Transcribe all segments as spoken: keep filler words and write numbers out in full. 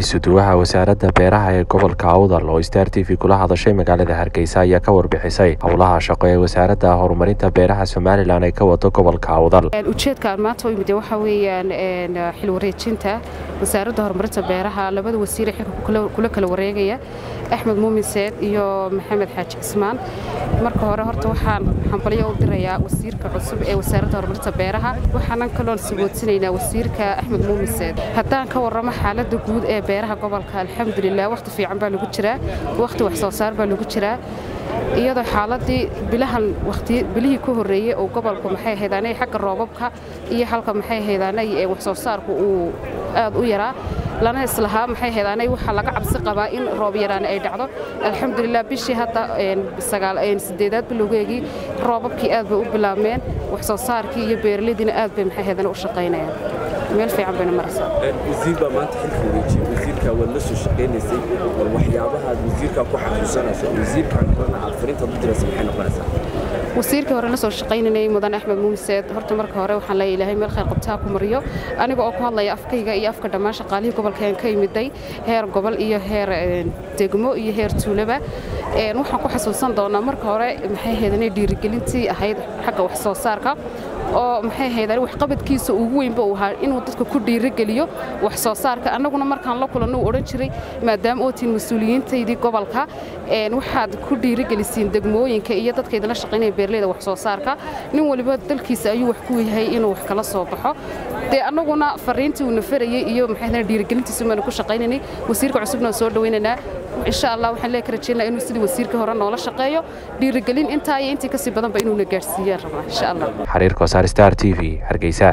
isuduwaha wasaaradda beeraha ee gobolka Awdal oo Star T V kula hadashay magaalada Hargeysa ayaa ka warbixisay howlaha shaqo ee wasaaradda horumarinta beeraha Somaliland ay ka wado gobolka Awdal. Ujeedka maanta oo imid waxa weeyaan xil wareejinta wasaaradda horumarinta beeraha labada wasiir ee kula kala wareegaya Axmed Muumin Said iyo Maxamed Xaaji Ismaan. marka hore horta waxaan xambalyo u dirayaa wasiirka cusub ee wasaaradda horumarinta beeraha waxaan kaloo sabootinaynaa wasiirka Axmed Muumin Said. haddaan ka warramo xaaladda guud ee beeraha gobolka alxamdulillah waqti fiican baa lagu jiraa waqti wax soo saar baa lagu jiraa iyadoo xaaladii bilahan waqti bilihii ku horeeyay oo gobolku maxay heedaanay xagga roobabka iyo halka maxay heedaanay ee wax soo saarku uu aad u yaraa lana islaha maxay heedaanay waxa laga cabsi qabaa in roob yaraan ay dhacdo alxamdulillah bishii hadda sagaal ay sideedaad bilowgeegi roobabkii aad bay u bilaabmeen wax soo saarkii iyo beeraleydina aad bay maxay heedan u shaqeynayaan meel fiican bayna maraysaa wasiirka maanta xilka wareejiyay wasiirka wada soo shaqeynayay wal waxyaabaha wasiirka ku xasuusanaysa wasiirka aan fariinta u diray sameeyay noqonaysa wasiirka hore la soo shaqeynayay mudan Axmed Muumin Said horta marka hore waxaan la ilaahay meel khayr qabtaa ku mariyo aniga oo ku hadlaya afkayga iyo afka dhammaan shaqaalihi gobolka ka yimiday heer gobol iyo heer degmo iyo heer tuulaba een waxaan ku xasuusan doonaa marka hore maxay heedanay dhiirigelintii ahayd xagga wax soo saarka oo maxay heedan wax qabadkiisa ugu weyn baa uu ahaa inuu dadka ku dhiirigeliyo wax soo saarka anaguna markaan la kulano u oran jiray maadaama oo tiin mas'uuliyiintaydii gobolka een waxaad ku dhiirigelisiin degmooyinka iyo dadka la shaqeynaya beeraleyda wax soo saarka nin waliba dalkiisa ayuu wax ku yahay inuu wax kala soo baxo de anaguna fariintii uu nafarayay iyo maxay heedan dhiirigelintiisa ma ku shaqeynay wasiirka cusubna soo dhaweynana insha Allah waxaan leeyahay rajayna inuu sidii wasiirka hore noola shaqeeyo dhiirigelin inta ay intii ka sii badan ba inuu na gaarsiiyo rabaa insha Allah xariirka Star T V Hargeysa.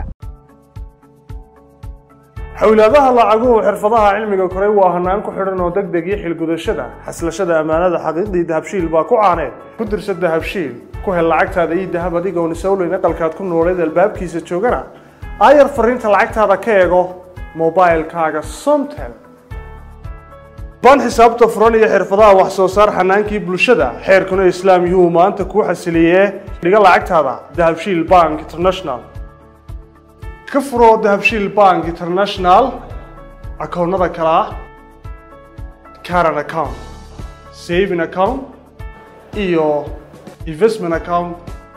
xawlaadaha lacaguhu xirfadaha cilmiga koray waa hanaan ku xidhan oo degdeg iyo xil gudashada xaslashada amaanada xaqiiqdii dahabshiil baa ku caaneen ku dirsa dahabshiil ku hel lacagtaada iyo dahab adiga oo nisawleyn aqalkaad ku nooleed albaabkiisa joogana ayar fariinta lacagtaada ka eego mobilkaaga Somtel ban xisaabta furan iyo xirfadaha wax soo saar xanaankii bulshada xeerkuna islaam yuhu maanta ku xasiliyee dhiga lacagtaada dahabshiil bank international ka furo dahabshiil bank international akoonnada kala current account saving account iyo investment account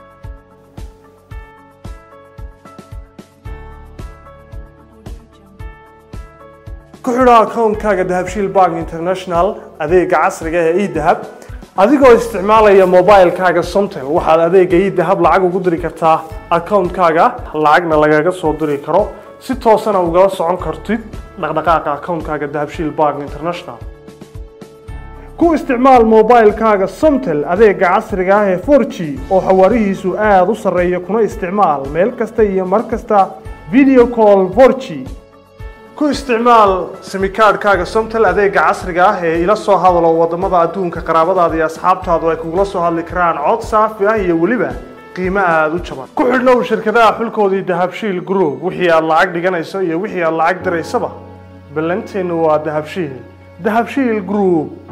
ku xidho akoonkaaga dahabshiil bank international adeega casriga ah ee e-dahab adigoo isticmaalaya mobilkaaga Somtel waxaad adeega e-dahab lacag ugu diri kartaa akoonkaaga lacagna lagaga soo diri karo si toos ah uga socon kartid dhaqdhaqaaqa akoonkaaga dahabshiil bank international ku isticmaal mobilkaaga Somtel adeega casriga ah ee four G oo xawaarihiisu aad u sareeyo kuna isticmaal meel kasta iyo mar kasta video call four G ku isticmaal simikaadkaaga Somtel adeega casriga ah ee ila soo hadalo wadamada adduunka qaraabadaada iyo asxaabtaadu ay kugula soo hadli karaan cod saafi ah iyo waliba qiimo aad u jaban ku xidhnow shirkadaha xulkoodii dahabshiil group wixii aad lacag dhiganayso iyo wixii aad lacag diraysaba ballanteenu waa dahabshiil dahabshiil group